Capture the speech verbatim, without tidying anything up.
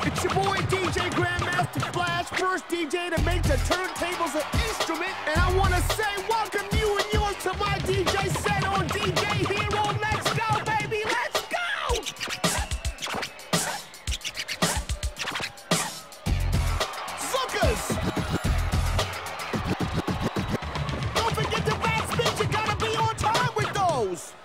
It's your boy D J Grandmaster Flash, first D J to make the turntables an instrument. And I want to say welcome you and yours to my D J set on D J Hero. Let's go, baby, let's go! Suckers! Don't forget the back spins, you gotta be on time with those!